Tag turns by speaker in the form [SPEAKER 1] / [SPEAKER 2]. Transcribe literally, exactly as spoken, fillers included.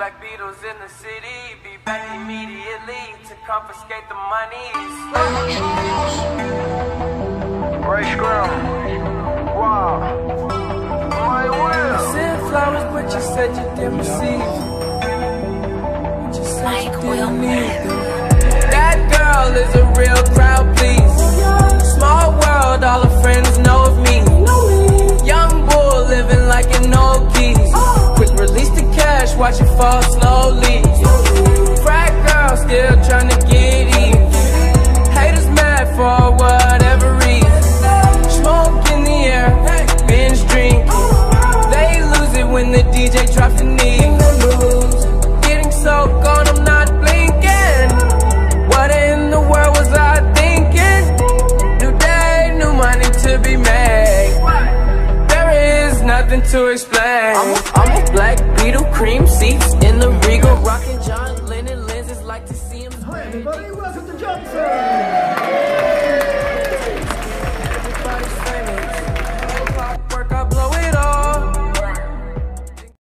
[SPEAKER 1] black Beatles in the city. Be back immediately to confiscate the monies.
[SPEAKER 2] Ray Scrum. Wow. My will.
[SPEAKER 1] You sent flowers, but you said you didn't receive. You said you didn't need them. That girl is a real crowd, please. Small world, all her friends know of me. Young bull living like an old geese. Quick release the cash, watch it fall slowly. Frat girl still trying to get even. Haters mad for whatever reason. Smoke in the air, binge drinking. They lose it when the D J drops the knee. Getting so gone, I'm not blinking. What in the world was I thinking? New day, new money to be made. There is nothing to explain. I'm a, I'm a black Beatle, cream seats in the Regal, rocking John Lennon lenses, like to see him.
[SPEAKER 3] Hi everybody, welcome to Johnson!